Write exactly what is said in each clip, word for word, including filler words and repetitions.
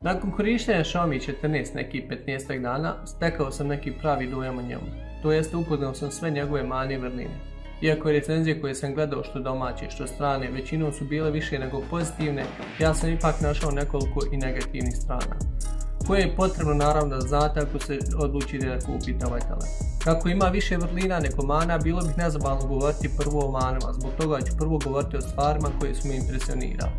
Nakon korištenja Xiaomi četrnaest nekih petnaestak dana, stekao sam neki pravi dojam o njemu. To jest upoznao sam sve njegove mane i vrline. Iako recenzije koje sam gledao što domaće, što strane, većinom su bile više nego pozitivne, ja sam ipak našao nekoliko i negativnih strana, koje je potrebno naravno da znate ako se odlučite da kupite ovaj telefon. Kako ima više vrlina nego mana, bilo bih nezahvalno govoriti prvo o manama, zbog toga ću prvo govoriti o stvarima koje su me impresionirale.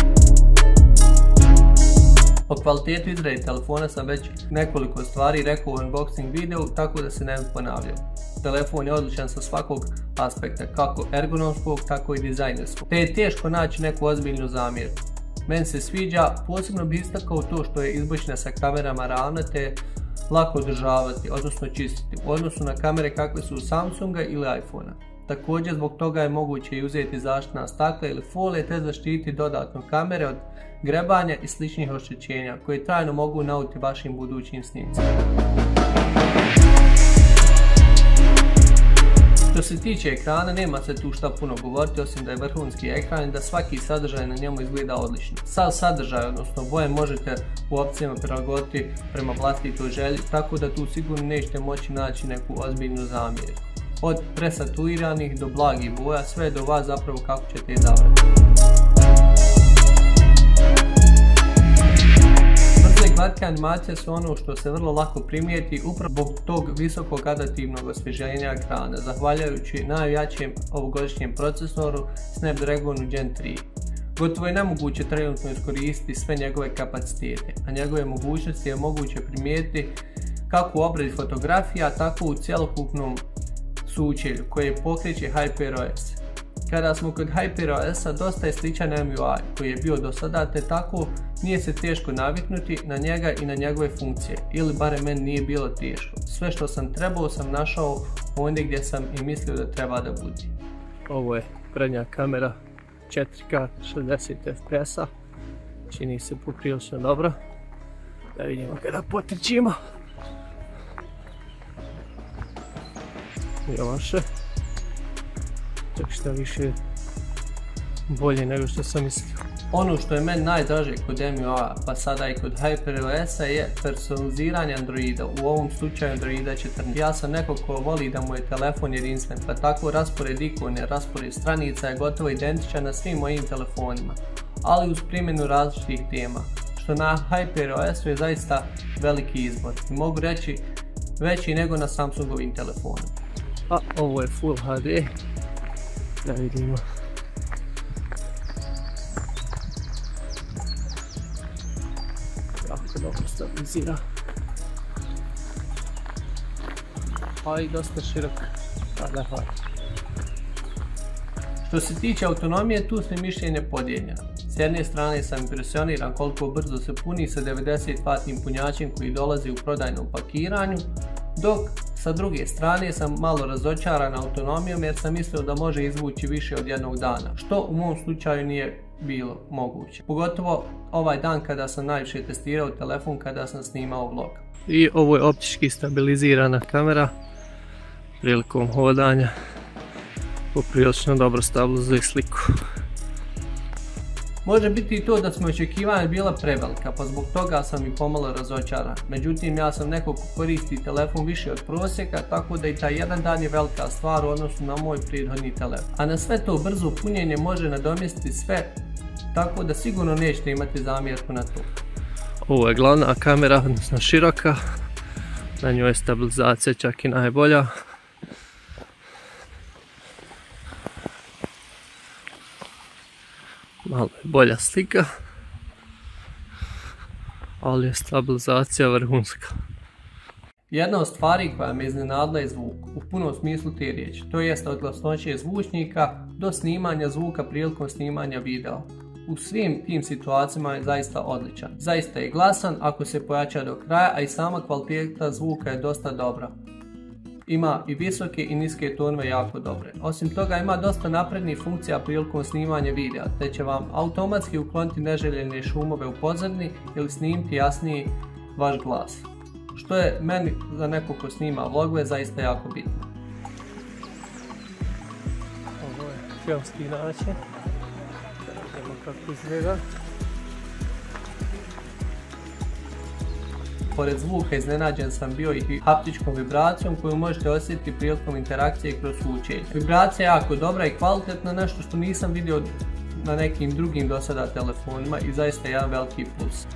O kvalitetu izrade telefona sam već nekoliko stvari rekao u unboxing videu, tako da se ne bih ponavljao. Telefon je odličan sa svakog aspekta, kako ergonomskog, tako i dizajnerskog, te je teško naći neku ozbiljnu zamjerku. Meni se sviđa, posebno bih istakao to što je izbočna sa kamerama ravna te lako održavati, odnosno čistiti, u odnosu na kamere kakve su u Samsunga ili iPhona. Također zbog toga je moguće i uzeti zaštitna stakla ili folije te zaštititi dodatno kamere od grebanja i sličnih oštećenja koje trajno mogu nauditi vašim budućim snimcima. Što se tiče ekrana, nema se tu šta puno govoriti osim da je vrhunski ekran i da svaki sadržaj na njemu izgleda odlično. Sav sadržaj, odnosno boje, možete u opcijama prilagoditi prema vlastitoj želji, tako da tu sigurno nećete moći naći neku ozbiljnu zamjerku. Od presaturiranih do blagih boja, sve do vas zapravo kako ćete izabrati. Brze i glatke animacije su ono što se vrlo lako primijeti upravo zbog tog visokog adaptivnog osvježenja ekrana, zahvaljujući najjačem ovogodišnjem procesoru Snapdragonu Gen tri. Gotovo je nemoguće trenutno iskoristiti sve njegove kapacitete, a njegove mogućnosti je moguće primijetiti kako u obradi fotografija, tako u cjelokupnom sučelju koje pokreće HyperOS. Kada smo kod HyperOS-a, dosta je sličan M U I koji je bio do sada, te tako nije se teško naviknuti na njega i na njegove funkcije, ili barem meni nije bilo teško. Sve što sam trebao sam našao ondje gdje sam i mislio da treba da bude. Ovo je prednja kamera četiri K šezdeset F P S-a, čini se poprilično dobro. Da vidimo kada potrčimo. Jovaše. Čak šta više bolje nego što sam mislio. Ono što je meni najdraže kod M U I-a, pa sada i kod HyperOS-a, je personaliziranje Androida, u ovom slučaju Androida četrnaest. Ja sam neko ko voli da mu je telefon jedinstven, pa tako raspored ikone, raspored stranica je gotovo identičan na svim mojim telefonima, ali uz primjenu različitih tema, što na HyperOS-u je zaista veliki izbor i mogu reći veći nego na Samsungovim telefonima. A ovo je Full H D, da vidimo. Jako dobro stabilizira. A i dosta širok. Pa da hvala. Što se tiče autonomije, tu su mišljenje podijeljena. S jedne strane sam impresioniran koliko brzo se puni sa devedeset vatnim punjačem koji dolazi u prodajnom pakiranju, dok sa druge strane sam malo razočaran autonomijom jer sam mislio da može izvući više od jednog dana, što u mom slučaju nije bilo moguće. Pogotovo ovaj dan kada sam najviše testirao telefon kada sam snimao vlog. I ovo je optički stabilizirana kamera prilikom hodanja. Poprilično dobro stabilizuje sliku. Može biti i to da smo očekivanja bila prevelika, pa zbog toga sam i pomalo razočaran. Međutim, ja sam neko ko koristi telefon više od prosjeka, tako da i taj jedan dan je velika stvar u odnosu na moj prethodni telefon. A na sve to brzo punjenje može nadomjestiti sve, tako da sigurno nećete imati zamjerku na to. Ovo je glavna kamera, odnosno široka. Na njoj je stabilizacija čak i najbolja. Malo je bolja slika, ali je stabilizacija vrhunska. Jedna od stvari koja me iznenadila je zvuk, u punom smislu te riječi, to jest od glasnoće zvučnika do snimanja zvuka prilikom snimanja videa. U svim tim situacijama je zaista odličan. Zaista je glasan ako se pojača do kraja, a i sama kvaliteta zvuka je dosta dobra. Ima i visoke i niske tonove jako dobre. Osim toga ima dosta naprednih funkcija prilikom snimanja videa, te će vam automatski ukloniti neželjene šumove u pozadini ili snimiti jasniji vaš glas. Što je meni za neko ko snima vlogove zaista jako bitno. Ovo je filmski način. Da vidimo kako izgleda. Pored zvuka iznenađen sam bio i haptičkom vibracijom koju možete osjetiti prilikom interakcije kroz zvučenje. Vibracija je jako dobra i kvalitetna, nešto što nisam vidio na nekim drugim do sada telefonima i zaista je jedan veliki plus.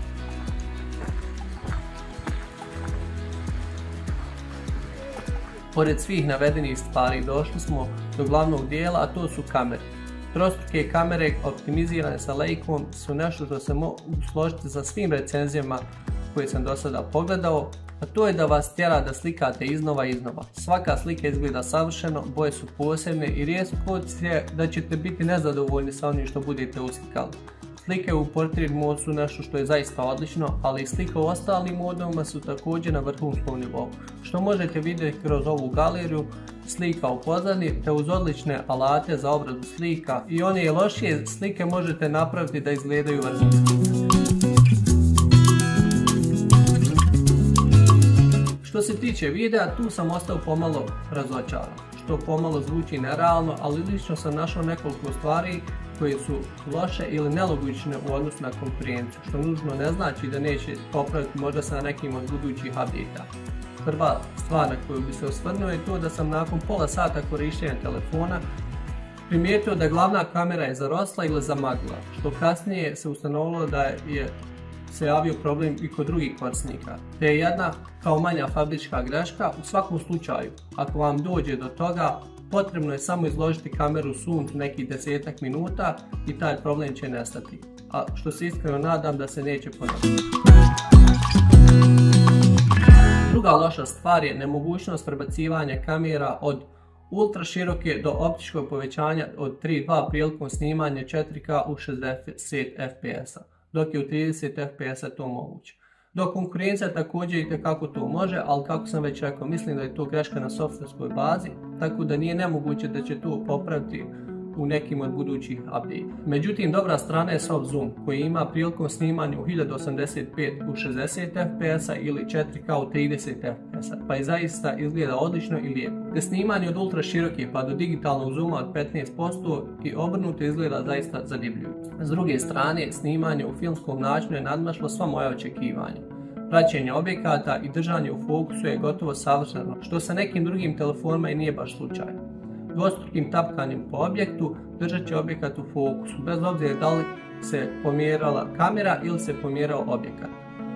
Pored svih navedenih stvari došli smo do glavnog dijela, a to su kamere. Trostruke kamere optimizirane sa Leicom su nešto što se mogu složiti sa svim recenzijama koje sam do sada pogledao, a to je da vas tjera da slikate iznova i iznova. Svaka slika izgleda savršeno, boje su posebne i rijetko je da ćete biti nezadovoljni sa onim što budete uslikali. Slike u portrait modu su nešto što je zaista odlično, ali i slike u ostalim modovima su također na vrhunskom nivou, što možete vidjeti kroz ovu galeriju slika u pozadini te uz odlične alate za obradu slika i one lošije slike možete napraviti da izgledaju vrhunski. Što se tiče videa, tu sam ostao pomalo razočaran, što pomalo zvuči nerealno, ali lično sam našao nekoliko stvari koje su loše ili nelogične u odnosu na konkurenciju, što nužno ne znači da neće popraviti možda se na nekim od budućih updata. Prva stvar na koju bi se osvrnuo je to da sam nakon pola sata korištenja telefona primijetio da glavna kamera je zarosla ili zamaglila, što kasnije se ustanovilo da je se javio problem i kod drugih korisnika. Te je jedna kao manja fabrička greška. U svakom slučaju, ako vam dođe do toga, potrebno je samo izložiti kameru suncu nekih desetak minuta i taj problem će nestati. A što se iskreno nadam da se neće ponoviti. Druga loša stvar je nemogućnost prebacivanja kamera od ultra široke do optičkog povećanja od tri zarez dva prilikom snimanja četiri K u šezdeset F P S-a, dok je u trideset F P S-a to moguće. Dok konkurencija također i kako to može, ali kako sam već rekao, mislim da je to greška na softverskoj bazi, tako da nije nemoguće da će to popraviti u nekim od budućih updata. Međutim, dobra strana je soft zoom koji ima prilikom snimanja u hiljadu osamdeset pet u šezdeset F P S-a ili četiri K u trideset F P S-a, pa i zaista izgleda odlično i lijepo. Te snimanje od ultra široke pa do digitalnog zooma od petnaest posto i obrnuto izgleda zaista zadivljujuće. S druge strane, snimanje u filmskom načinu je nadmašlo sva moja očekivanja. Praćenje objekata i držanje u fokusu je gotovo savršeno, što sa nekim drugim telefonima i nije baš slučaj. Dvostrukim tapkanjem po objektu držat će objekat u fokusu, bez obzira da li se pomjerala kamera ili se pomjerao objekat.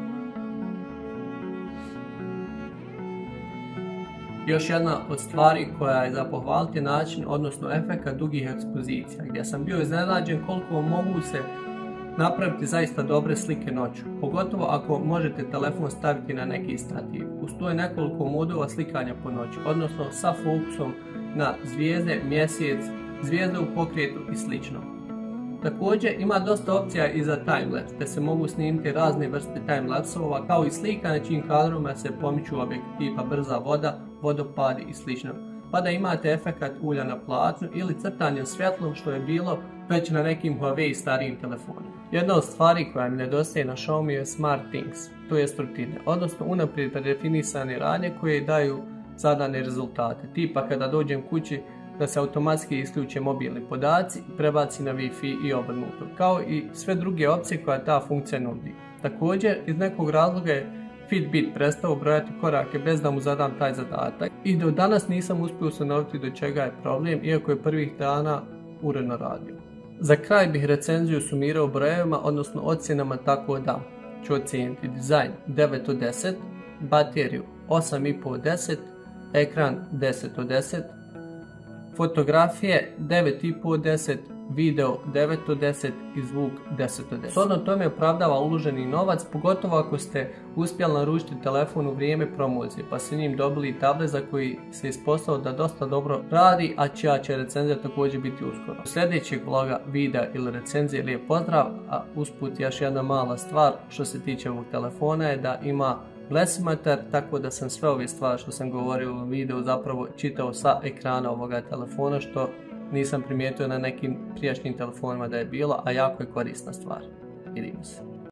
Još jedna od stvari koja je za pohvaliti način, odnosno efekat dugih ekspozicija, gdje sam bio iznenađen koliko mogu se napraviti zaista dobre slike noću, pogotovo ako možete telefon staviti na neki stativ. Uz to je nekoliko modova slikanja po noći, odnosno sa fokusom na zvijezde, mjesec, zvijezde u pokretu i slično. Također ima dosta opcija i za timelapse, te se mogu snimiti razne vrste timelapsova kao i slika na čijim kadrovima se pomiču objekti tipa brza voda, vodopadi i slično. Pa da imate efekat ulja na platnu ili crtanje svjetlom što je bilo već na nekim Huawei starijim telefonima. Jedna od stvari koja mi nedostaje na Xiaomi je SmartThings, to jest rutine, odnosno unaprijed predefinisane radnje koje daju zadane rezultate, tipa kada dođem kući da se automatski isključe mobilni podaci i prebaci na Wi-Fi i obrnuto, kao i sve druge opcije koja ta funkcija nudi. Također, iz nekog razloga je Fitbit prestao brojati korake bez da mu zadam taj zadatak i do danas nisam uspio ustanoviti do čega je problem, iako je prvih dana uredno radio. Za kraj bih recenziju sumirao brojevima, odnosno ocjenama, tako da ću ocijeniti dizajn devet od deset, bateriju osam i pol od deset, ekran deset od deset, fotografije devet i pol od deset, video devet od deset i zvuk deset od deset. Shodno tome opravdava uloženi novac, pogotovo ako ste uspjeli naručiti telefon u vrijeme promocije pa ste njim dobili tablet za koji se ispostavilo da dosta dobro radi, a čija će recenzija također biti uskoro. U sljedećeg vloga, videa ili recenzije lijep pozdrav, a usput još jedna mala stvar što se tiče ovog telefona je da ima glasimetar, tako da sam sve ove stvari što sam govorio u ovom videu zapravo čitao sa ekrana ovoga telefona, što nisam primijetio na nekim prijašnjim telefonima da je bilo, a jako je korisna stvar. Vidimo se.